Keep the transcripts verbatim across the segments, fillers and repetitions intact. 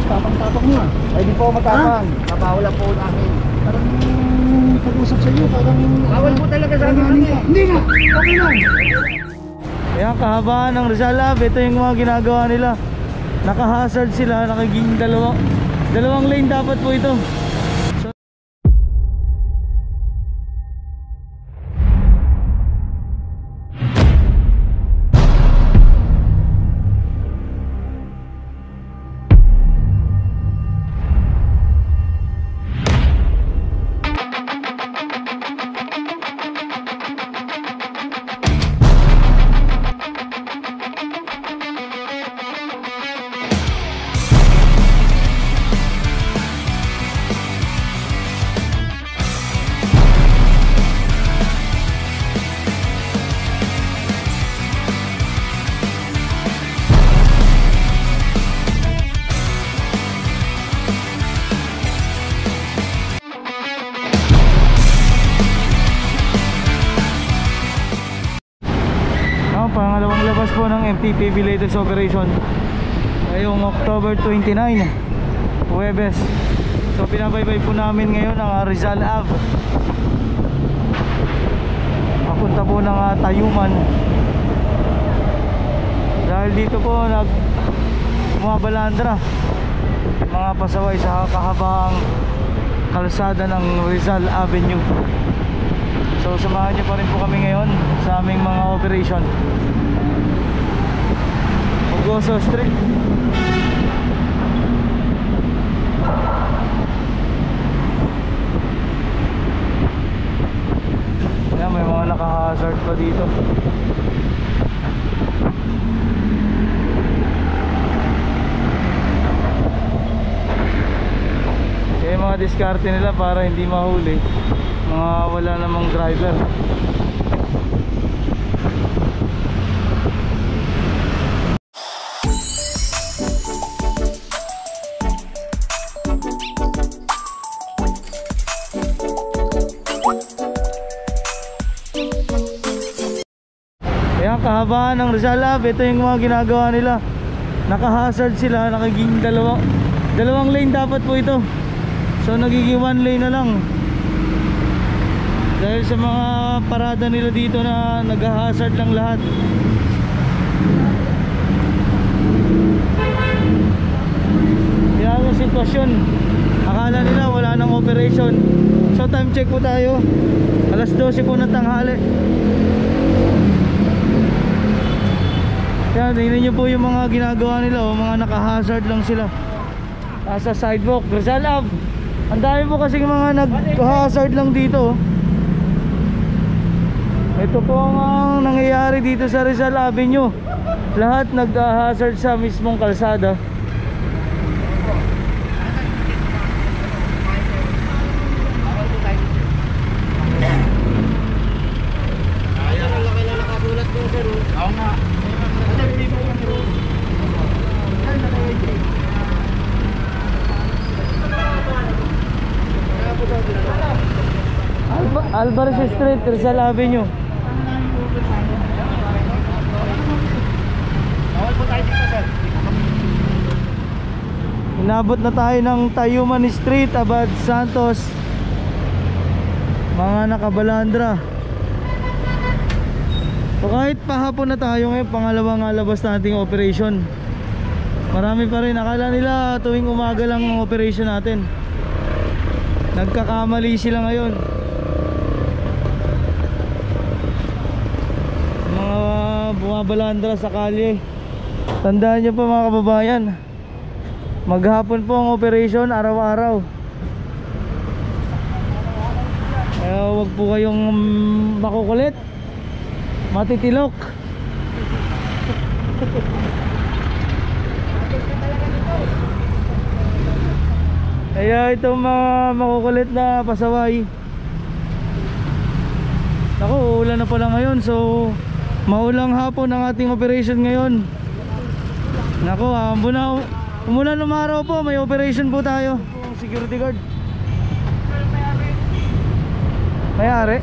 Tapang-tapang mo. Ay di po matapang. Trabaho lang po namin. Parang pag-usap sa iyo, parang Bawal po talaga sa amin. Hindi nga, okay lang. Ayan, kahabaan ng Rizal Ave. Ito yung mga ginagawa nila. Naka-hazard sila, nakaging dalawang dalawang lane dapat po ito. Pangalawang labas po ng M T P V latest operation ngayong October twenty-nine, Huwebes. So pinabaybay po namin ngayon ang Rizal Ave papunta po ng uh, Tayuman, dahil dito po nag bumabalandra mga pasaway sa kahabang kalsada ng Rizal Avenue. So samahan niyo pa rin po kami ngayon sa aming mga operation. Pugoso Street. Ayan, may mga naka-hazard pa dito. Kaya mga diskarte nila para hindi mahuli mga wala namang driver. Ayan, kahabaan ng Rizal Ave. Ito yung mga ginagawa nila. Naka-hazard sila, nakaging dalawang dalawang lane dapat po ito. So nagiging one lane na lang dahil sa mga parada nila dito na nag-hazard lang lahat. Yan ang sitwasyon. Akala nila wala nang operation. So time check po tayo, alas dose po ng tanghali. Yan, tingnan nyo po yung mga ginagawa nila, oh, mga naka-hazard lang sila nasa sidewalk, Rizal Ave. Ang dami po kasing mga nag-hazard lang dito. Ito po ang uh, nangyayari dito sa Rizal Avenue. Lahat nag-hazard sa mismong kalsada. Alba Alvarez Street, Rizal Avenue. Inabot na tayo ng Tayuman Street, Abad Santos, mga nakabalandra. So kahit pahapon na tayo ngayon, pangalawang labas nating operation. Marami pa rin, akala nila tuwing umaga lang ang operation natin. Nagkakamali sila ngayon. Mga bumabalandra sa kalye, tandaan nyo po mga kababayan, maghapon po ang operation, araw-araw. Kaya huwag po kayong makukulit, matitilok. Kaya itong mga makukulit na pasaway, naku, uulan na pala ngayon. So maulang hapon ang ating operation ngayon. Naku, ambuna, umulan umaraw po, may operation po tayo. Security guard. May-ari?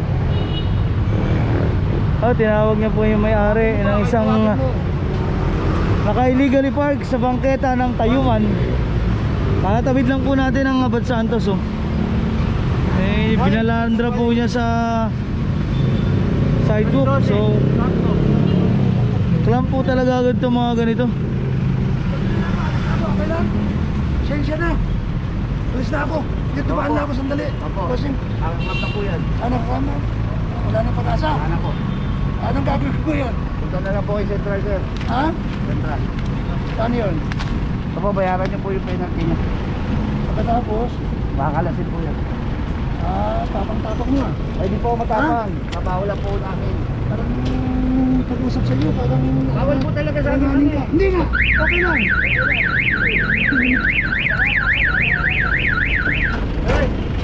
Oh, tinawag niya po yung may-ari ng isang naka-illegally park sa bangketa ng Tayuman. Kakatawid lang po natin ang Abad Santos oh. Eh, binalandra po niya sa sidewalk. So clamp po talaga agad itong mga ganito. Okay lang. Sensya na. Alis na ako. Dito baan na ako sandali. Opo. Kasi Ang map na po yan. anak ko mo. Wala nang pag-asa. Anak ko. Anong gagawin ko yun? Punta na lang po kayo Central, sir. Ha? Central. Paano yun? Opo, bayaran niyo po yung penalty niya. Pagkatapos, Makakalasin po yan. ah, tapang-tapang mo ah. Ay, di po matapang. Trabaho lang po namin. Parang pag-usap sa iyo, parang... Bawal po talaga sa amin parang kami. ka. Hindi nga, okay lang. Ay!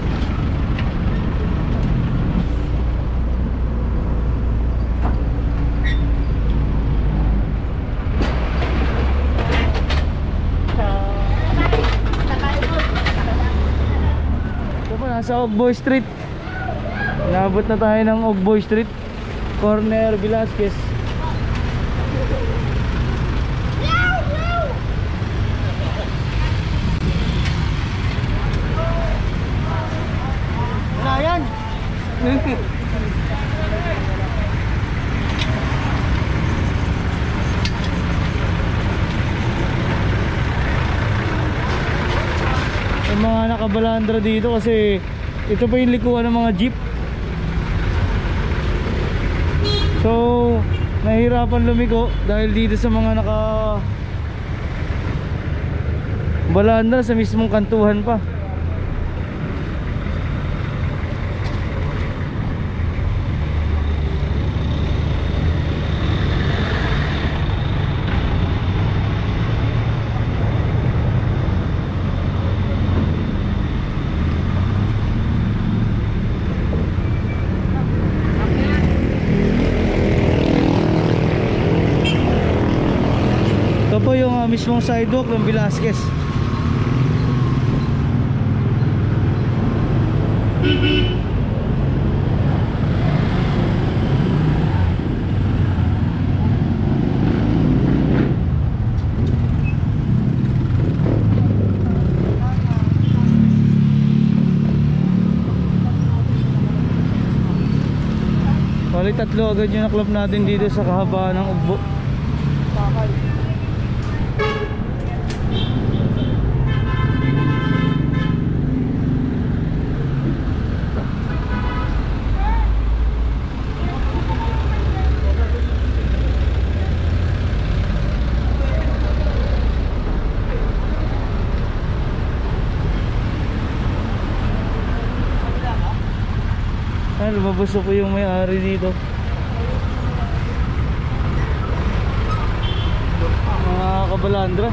Ito po, nasa Ogboy Street. Inabot na tayo ng Ogboy Street, corner Velasquez. Wala yan. Yung mga nakabalandra dito kasi ito pa yung likuan ng mga jeep. So nahihirapan lumiko dahil dito sa mga naka balandra sa mismong kantuhan pa. Ito po yung uh, mismong sidewalk ng Velasquez. Bali tatlo agad yung naklap natin dito sa kahabaan ng Ugbo. Ay, lumabas na po yung may-ari dito. Mga kabalandra.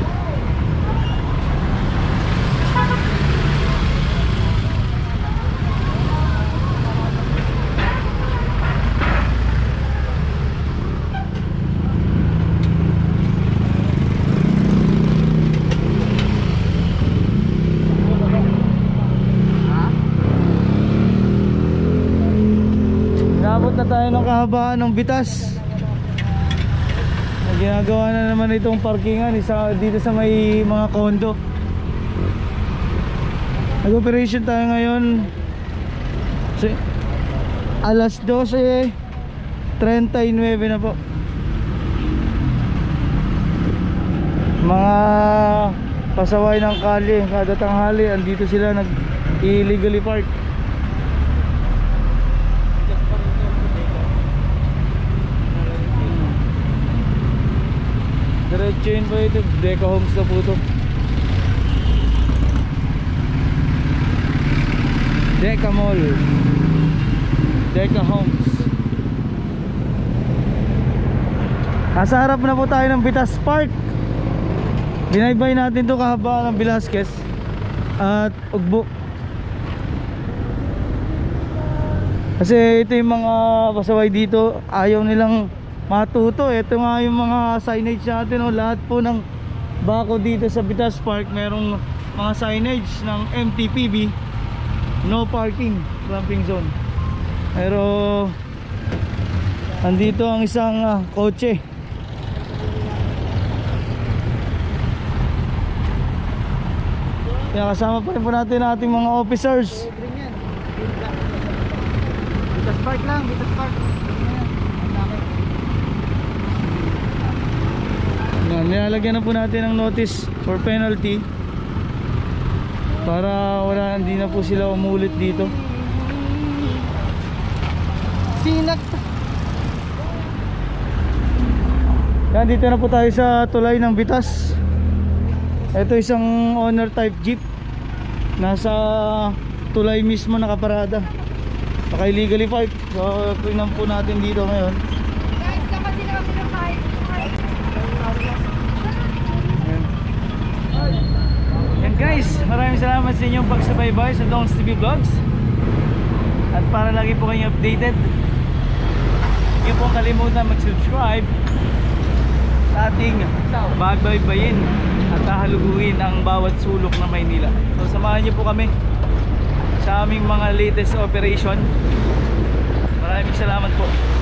Inabot na tayo ng kahabaan ng Bitas. Ginagawa na naman itong parkingan isa dito sa may mga kondo. Nag-operation tayo ngayon so, alas dose thirty-nine na po. Mga pasaway ng kalye kada tanghali andito sila nag-illegally park. Diretso yun po ito, Deca Homes na po ito. Deca Mall, Deca Homes. Nasa harap na po tayo ng Bitas Park. Binaybay natin ito kahabaan ng Velasquez at Ugbo. Kasi ito yung mga pasaway dito, ayaw nilang matuto. Ito nga yung mga signage natin, oh. Lahat po ng bako dito sa Bitas Park merong mga signage ng M T P B, no parking, clamping zone. Pero andito ang isang uh, kotse. Kaya kasama pa rin po natin ang ating mga officers. Green yan. Bitas Park lang, Bitas Park. Yan, nilalagyan na po natin ng notice for penalty para wala, hindi na po sila umulit dito. Sinak. Yan, dito na po tayo sa tulay ng Bitas. Ito isang owner type jeep. Nasa tulay mismo nakaparada. Baka illegally parked. So, tingnan po natin dito ngayon. Guys, dapat sila kami ng kahit. Yan guys, maraming salamat sa inyong pagsubaybay sa Dongs T V Vlogs. At para lagi po kayong updated, huwag niyo pong kalimutan mag-subscribe sa ating bagbaybayin at hahaluguin ang bawat sulok ng Maynila. So samahan niyo po kami sa aming mga latest operation. Maraming salamat po.